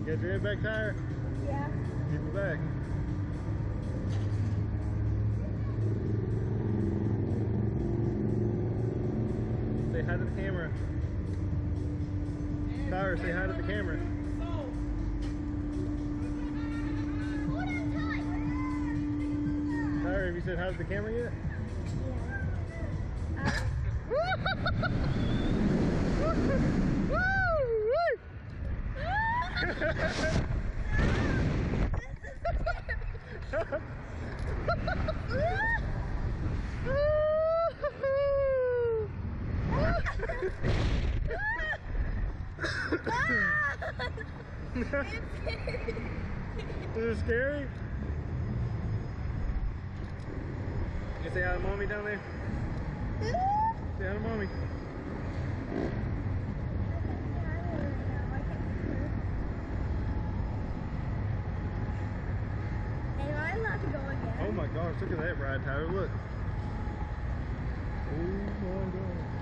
got your back tire? Yeah. Give it back. Say hi to the camera. Tyler, say hi to the camera. Tyler, have you said hi to the camera yet? Is it scary? You say hi to mommy down there? Say hi to mommy. Am I allowed to go again? Oh my gosh, look at that ride, Tyler, look. Oh my God.